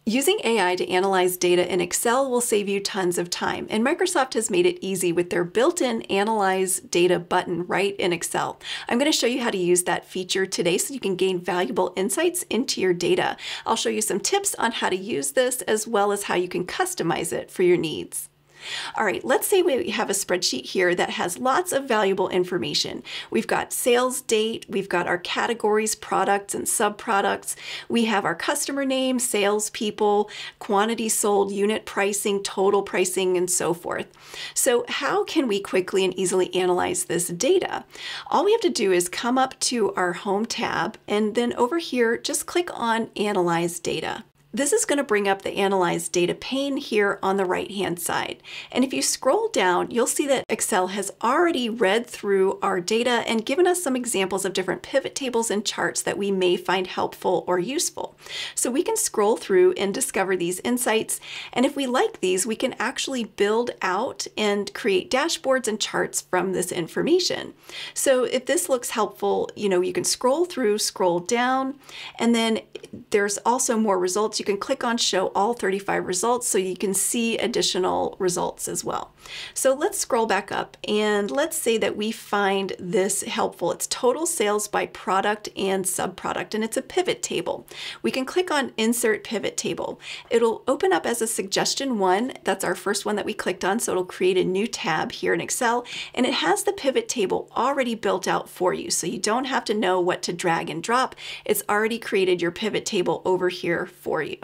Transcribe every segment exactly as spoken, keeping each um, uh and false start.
Using A I to analyze data in Excel will save you tons of time, and Microsoft has made it easy with their built-in Analyze Data button right in Excel. I'm going to show you how to use that feature today so you can gain valuable insights into your data. I'll show you some tips on how to use this as well as how you can customize it for your needs. All right, let's say we have a spreadsheet here that has lots of valuable information. We've got sales date, we've got our categories, products and subproducts. We have our customer name, salespeople, quantity sold, unit pricing, total pricing, and so forth. So how can we quickly and easily analyze this data? All we have to do is come up to our Home tab, and then over here, just click on Analyze Data. This is going to bring up the Analyze Data pane here on the right-hand side. And if you scroll down, you'll see that Excel has already read through our data and given us some examples of different pivot tables and charts that we may find helpful or useful. So we can scroll through and discover these insights. And if we like these, we can actually build out and create dashboards and charts from this information. So if this looks helpful, you know, you can scroll through, scroll down, and then there's also more results. You can click on Show All thirty-five Results so you can see additional results as well. So let's scroll back up and let's say that we find this helpful. It's total sales by product and subproduct, and it's a pivot table. We can click on Insert Pivot Table. It'll open up as a suggestion one. That's our first one that we clicked on, so it'll create a new tab here in Excel, and it has the pivot table already built out for you, so you don't have to know what to drag and drop. It's already created your pivot table over here for you.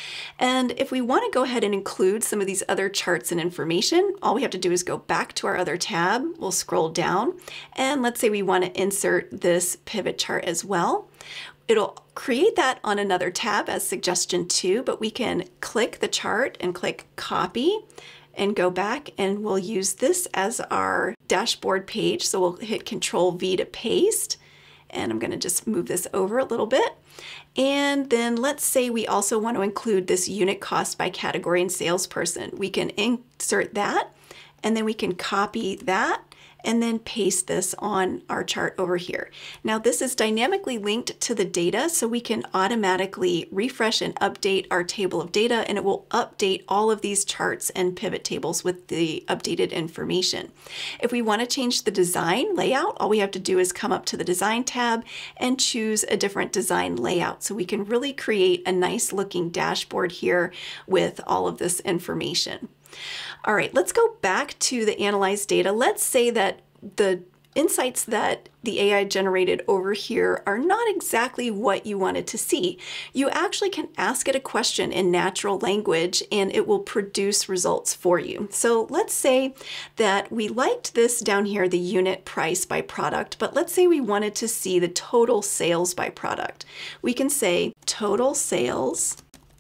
And if we want to go ahead and include some of these other charts and information, all we have to do is go back to our other tab. We'll scroll down, and let's say we want to insert this pivot chart as well. It'll create that on another tab as suggestion two, but we can click the chart and click copy and go back, and we'll use this as our dashboard page. So we'll hit Control V to paste, and I'm going to just move this over a little bit. And then let's say we also want to include this unit cost by category and salesperson. We can insert that, and then we can copy that and then paste this on our chart over here. Now this is dynamically linked to the data, so we can automatically refresh and update our table of data, and it will update all of these charts and pivot tables with the updated information. If we want to change the design layout, all we have to do is come up to the Design tab and choose a different design layout, so we can really create a nice looking dashboard here with all of this information. All right, let's go back to the Analyze Data. Let's say that the insights that the A I generated over here are not exactly what you wanted to see. You actually can ask it a question in natural language and it will produce results for you. So let's say that we liked this down here, the unit price by product, but let's say we wanted to see the total sales by product. We can say total sales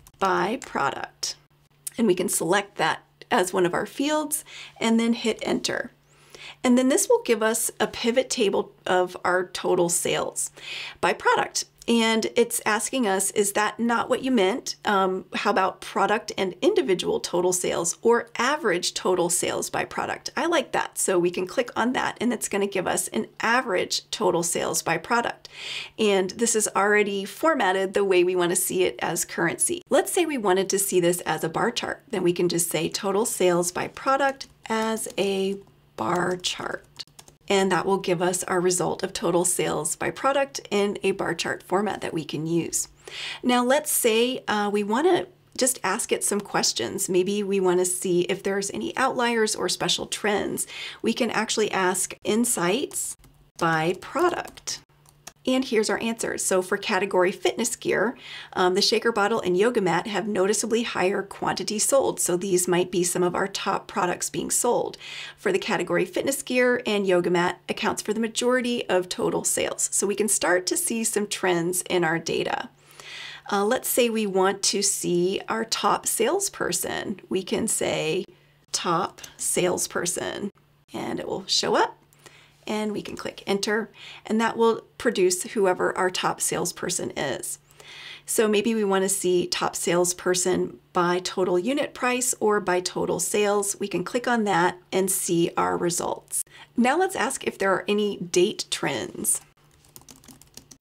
by product, and we can select that as one of our fields and then hit enter. And then this will give us a pivot table of our total sales by product. And it's asking us, is that not what you meant? Um, how about product and individual total sales or average total sales by product? I like that. So we can click on that and it's going to give us an average total sales by product. And this is already formatted the way we want to see it as currency. Let's say we wanted to see this as a bar chart. Then we can just say total sales by product as a bar chart. And that will give us our result of total sales by product in a bar chart format that we can use. Now let's say uh, we want to just ask it some questions. Maybe we want to see if there's any outliers or special trends. We can actually ask insights by product. And here's our answers. So for category fitness gear, um, the shaker bottle and yoga mat have noticeably higher quantity sold. So these might be some of our top products being sold. For the category fitness gear and yoga mat accounts for the majority of total sales. So we can start to see some trends in our data. Uh, let's say we want to see our top salesperson. We can say top salesperson and it will show up. And we can click enter, and that will produce whoever our top salesperson is. So maybe we want to see top salesperson by total unit price or by total sales. We can click on that and see our results. Now let's ask if there are any date trends.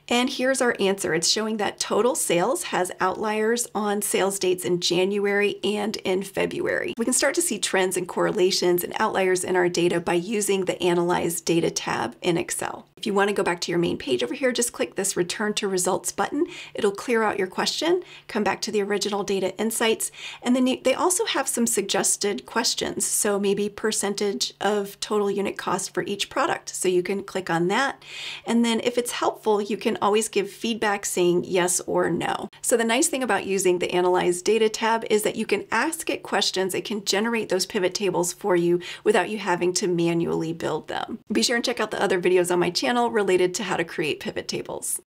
And here's our answer. It's showing that total sales has outliers on sales dates in January and in February. We can start to see trends and correlations and outliers in our data by using the Analyze Data tab in Excel. If you want to go back to your main page over here, just click this Return to Results button. It'll clear out your question, come back to the original data insights, and then you, they also have some suggested questions. So maybe percentage of total unit cost for each product. So you can click on that. And then if it's helpful, you can always give feedback saying yes or no. So the nice thing about using the Analyze Data tab is that you can ask it questions. It can generate those pivot tables for you without you having to manually build them. Be sure and check out the other videos on my channel related to how to create pivot tables.